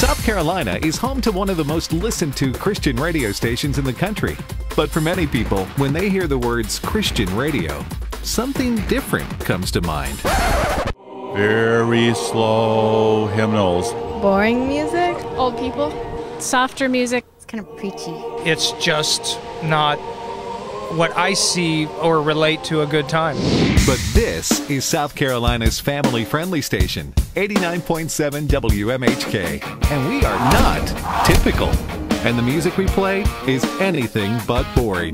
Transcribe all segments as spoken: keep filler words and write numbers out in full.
South Carolina is home to one of the most listened to Christian radio stations in the country. But for many people, when they hear the words Christian radio, something different comes to mind. Very slow hymnals. Boring music. Old people. Softer music. It's kind of preachy. It's just not what I see or relate to a good time. But this is South Carolina's family-friendly station, eighty-nine point seven W M H K. And we are not typical. And the music we play is anything but boring.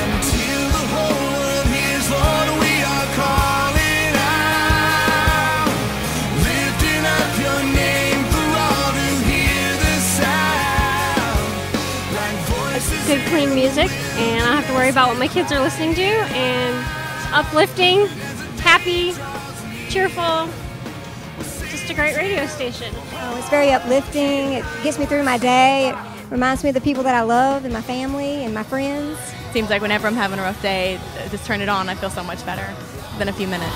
Good, clean music, and I don't have to worry about what my kids are listening to, and uplifting, happy, cheerful, just a great radio station. Oh, it's very uplifting. It gets me through my day. It reminds me of the people that I love and my family and my friends. Seems like whenever I'm having a rough day, just turn it on, I feel so much better than a few minutes.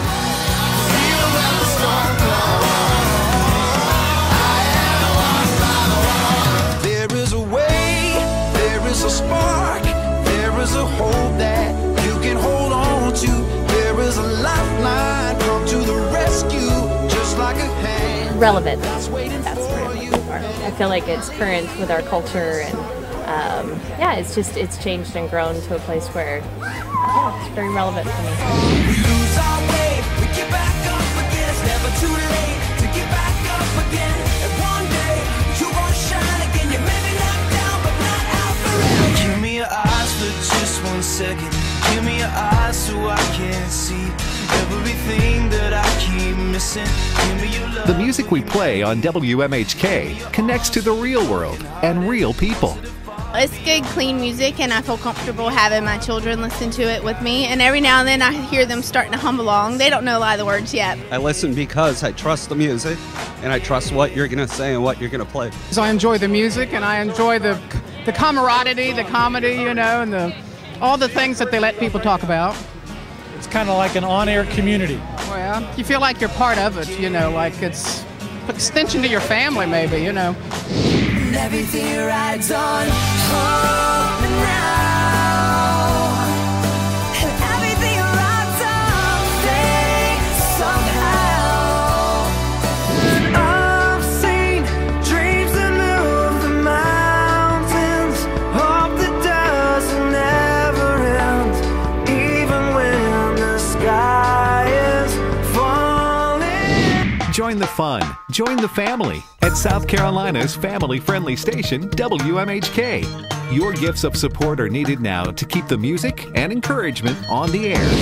There is a way, there is a spark, there is a hope that you can hold on to. There is a lifeline, come to the rescue, just like a hand. Relevant. That's what I'm looking for. I feel like it's current with our culture, and um, yeah, it's just it's changed and grown to a place where yeah, it's very relevant for me. We lose our way, we get back up again. It's never too late to get back up again. And one day you gonna shine again. You may be knocked down, but not out forever. Give me your eyes for just one second. Give me your eyes so I can see everything that I keep missing. Give me your love. The music we play on W M H K connects to the real world and real people. It's good, clean music, and I feel comfortable having my children listen to it with me. And every now and then I hear them starting to hum along. They don't know a lot of the words yet. I listen because I trust the music, and I trust what you're going to say and what you're going to play. So I enjoy the music, and I enjoy the the camaraderie, the comedy, you know, and the all the things that they let people talk about. It's kind of like an on-air community. Well, you feel like you're part of it, you know, like it's an extension to your family, maybe, you know. And everything rides on hope now. And everything rides on faith somehow. And I've seen dreams that move the mountains. Hope that doesn't ever end, even when the sky is falling. Join the fun, join the family at South Carolina's family-friendly station, W M H K. Your gifts of support are needed now to keep the music and encouragement on the air.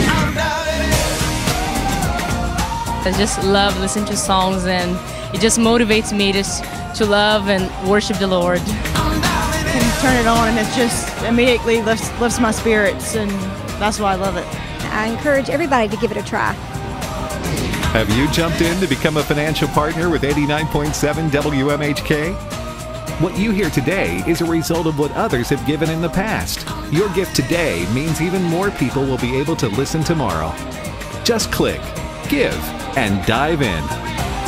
I just love listening to songs, and it just motivates me just to love and worship the Lord. I can turn it on, and it just immediately lifts, lifts my spirits, and that's why I love it. I encourage everybody to give it a try. Have you jumped in to become a financial partner with eighty-nine point seven W M H K? What you hear today is a result of what others have given in the past. Your gift today means even more people will be able to listen tomorrow. Just click, give, and dive in.